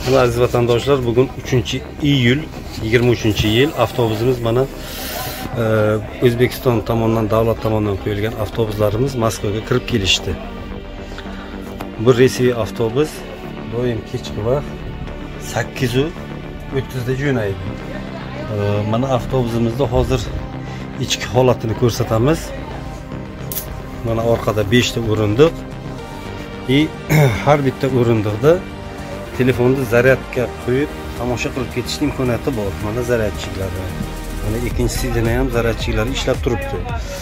Aziz vatandaşlar, bugün 3 iyul 23-yil avtobusimiz mana O'zbekiston tomonidan, davlat tomonidan qo'yilgan avtobuslarimiz Moskvaga kirib kelishdi. Bu reysiy avtobus doim kechki vaqt 8:30 da jo'naydi. Mana avtobusimizda hozir ichki holatini ko'rsatamiz. Mana orqada 5 ta o'rindiq. Har bitta o'rindiqda telefonni zaryadga qo'yib tomosha qilib ketishning imkoniyati bor. Mana zaryadchiklari. Mana ikkinchisida ham zaryadchiklari ishlab turibdi.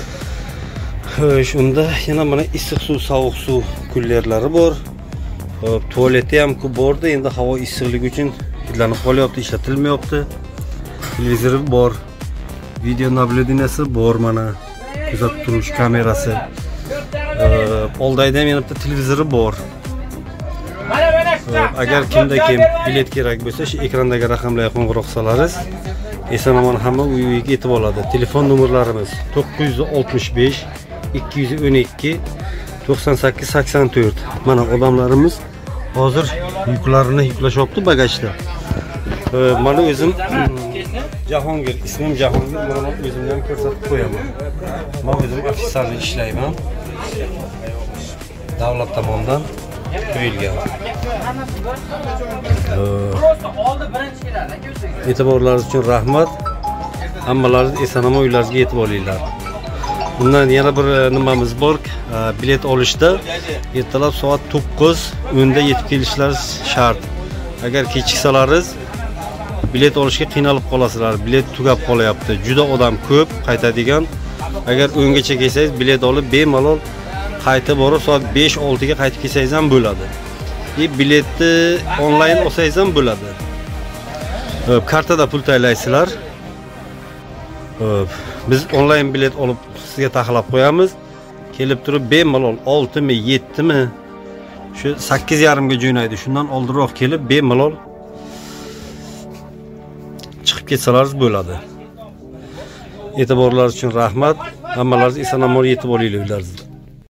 Shunda yana mana issiq suv, sovuq suv kullerlari bor. Tualeti ham bordi. Endi havo issiqligi uchun hidlanib qolyapti, ishlatilmayapti. Televizori bor. Video nablyodeniyasi bor mana. Kuzatib turish kamerasi. Oldayda ham yana bitta televizori bor. Agar kimda kim bilet kerak bo'lsa, shu ekrandagi raqamlarga qo'ng'iroq qilsangiz, eson-omon hamma uyiga yetib oladi. Telefon nomerlarimiz 965 212 98 84. Mana odamlarimiz hozir yuklarini yuklashyapti bagajda. Mana o'zim Jahongir, ismim Jahongir, mana o'zimdan ko'rsatib qo'yaman. Men o'zim ofisiyalda ishlayman. Davlat tomonidan qo'yilgan. E'tiborlaringiz uchun rahmat. Hammalaringiz eson-omon uylaringizga yetib olinglar. Bundan yana bir nimamiz bor. Bilet olishda ertalab soat 9:10 da yetib kelishlaringiz shart. Agar kechiksalaringiz bilet olishga qiynalib qolasizlar. Bilet tugab qolyapti. Juda odam ko'p qaytadigan. Agar 10 gacha kelsangiz bilet olib bemalol qaytib borib soat 5-6 ga qaytib kelsangiz ham bo'ladi. Biletni onlayn olsangiz ham bo'ladi. Kartada pul taylaysizlar. Biz onlayn bilet olib sizga taxlab qo'yamiz. Kelib turib bemalol 6 mi, 7 mi, shu 8:30 ga jo'naydi. Shundan oldinroq kelib bemalol chiqib ketsalaringiz bo'ladi. E'tiborlaringiz uchun rahmat. Hammalaringiz eson-omon yetib olinglar.